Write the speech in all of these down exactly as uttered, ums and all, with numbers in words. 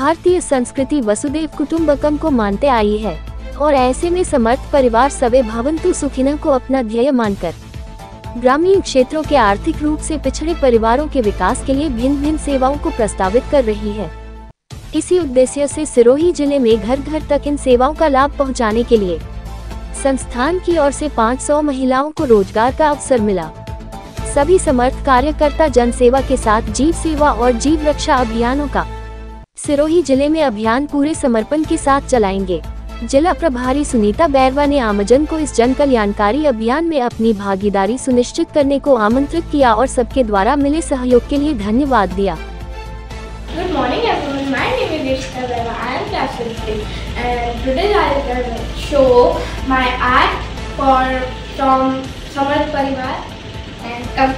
भारतीय संस्कृति वसुदेव कुटुम्बकम को मानते आई है और ऐसे में समर्थ परिवार सवे भवन्तु सुखिनः को अपना ध्येय मानकर ग्रामीण क्षेत्रों के आर्थिक रूप से पिछड़े परिवारों के विकास के लिए भिन्न भिन्न सेवाओं को प्रस्तावित कर रही है। इसी उद्देश्य से सिरोही जिले में घर घर तक इन सेवाओं का लाभ पहुंचाने के लिए संस्थान की ओर से पाँच सौ महिलाओं को रोजगार का अवसर मिला। सभी समर्थ कार्यकर्ता जन सेवा के साथ जीव सेवा और जीव रक्षा अभियानों का सिरोही जिले में अभियान पूरे समर्पण के साथ चलाएंगे। जिला प्रभारी सुनीता बैरवा ने आमजन को इस जन कल्याणकारी अभियान में अपनी भागीदारी सुनिश्चित करने को आमंत्रित किया और सबके द्वारा मिले सहयोग के लिए धन्यवाद दिया। Good morning everyone, my name is Rishita Berwa. I am class fifteen and today I will show my art for from Samarth Parivar and come.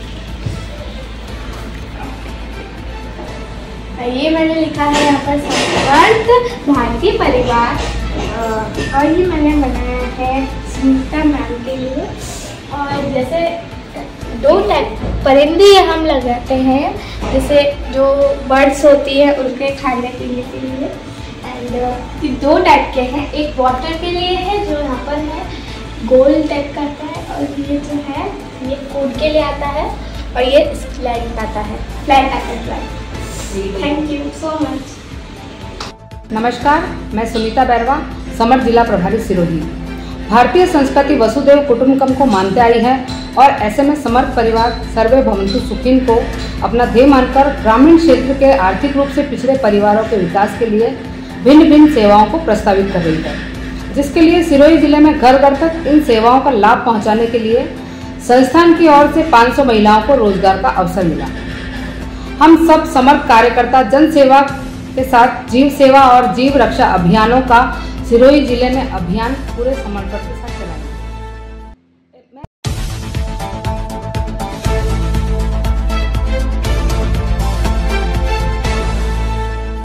ये मैंने लिखा है यहाँ पर समर्थ भारतीय परिवार और ये मैंने बनाया है सुनीता मैम के लिए। और जैसे दो टाइप परिंदे हम लगाते हैं, जैसे जो बर्ड्स होती है उनके खाने पीने के लिए। एंड ये दो टाइप के हैं, एक वाटर के लिए है जो यहाँ पर है गोल टाइप का आता है, और ये जो है ये फूड के लिए आता है, और ये फ्लैट आता है फ्लैट आता है flat. Thank you so much. नमस्कार, मैं सुनीता बैरवा, समर्थ जिला प्रभारी सिरोही। भारतीय संस्कृति वसुदेव कुटुम्बकम को मानते आई है और ऐसे में समर्थ परिवार सर्वे भवन्तु सुखिनः को अपना ध्येय मानकर ग्रामीण क्षेत्र के आर्थिक रूप से पिछड़े परिवारों के विकास के लिए भिन्न भिन्न सेवाओं को प्रस्तावित कर रही है, जिसके लिए सिरोही जिले में घर घर तक इन सेवाओं का लाभ पहुंचाने के लिए संस्थान की ओर से पाँच सौ महिलाओं को रोजगार का अवसर मिला। हम सब समर्थ कार्यकर्ता जन सेवा के साथ जीव सेवा और जीव रक्षा अभियानों का सिरोही जिले में अभियान पूरे समर्पण के साथ